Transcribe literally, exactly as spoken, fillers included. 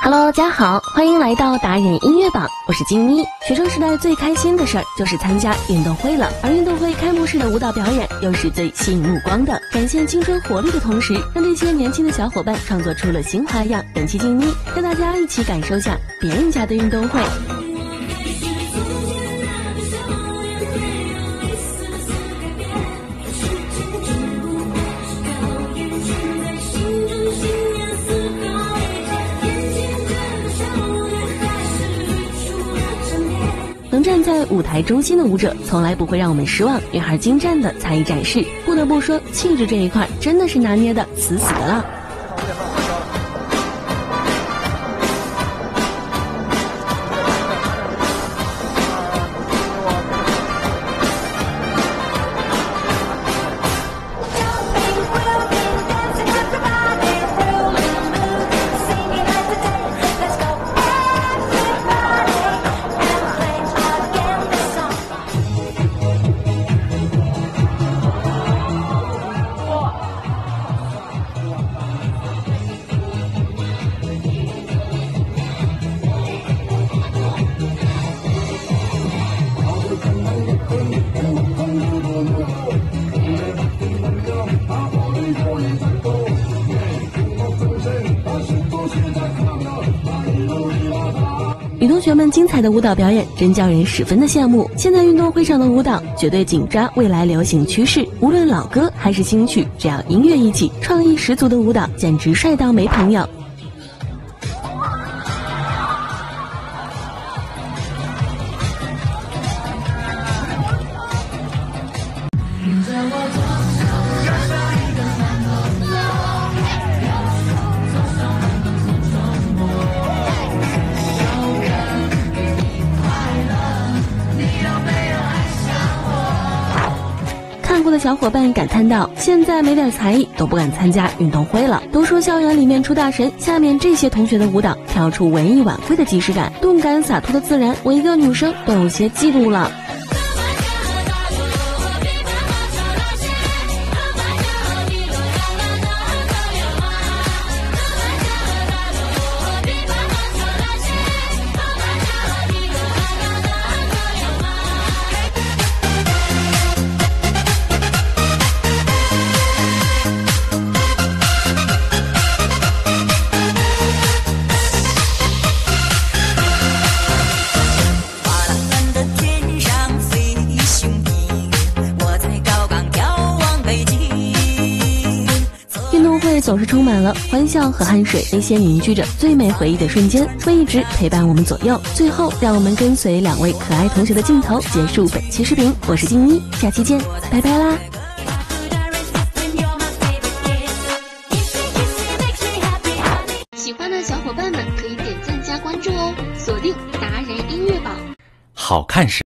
Hello， 大家好，欢迎来到达人音乐榜，我是金咪。学生时代最开心的事儿就是参加运动会了，而运动会开幕式的舞蹈表演又是最吸引目光的，展现青春活力的同时，让这些年轻的小伙伴创作出了新花样。本期金咪带大家一起感受下别人家的运动会。能站在舞台中心的舞者从来不会让我们失望，女孩精湛的才艺展示，不得不说气质这一块真的是拿捏的死死的了。女同学们精彩的舞蹈表演真叫人十分的羡慕。现在运动会上的舞蹈绝对紧抓未来流行趋势，无论老歌还是新曲，只要音乐一起，创意十足的舞蹈简直帅到没朋友。看过的小伙伴感叹道：现在没点才艺都不敢参加运动会了。都说校园里面出大神，下面这些同学的舞蹈跳出文艺晚会的即视感，动感洒脱的自然，我一个女生都有些嫉妒了。运动会总是充满了欢笑和汗水，那些凝聚着最美回忆的瞬间会一直陪伴我们左右。最后让我们跟随两位可爱同学的镜头结束本期视频，我是静一，下期见，拜拜啦。 喜欢的小伙伴们可以点赞加关注哦，锁定达人音乐榜。 好看是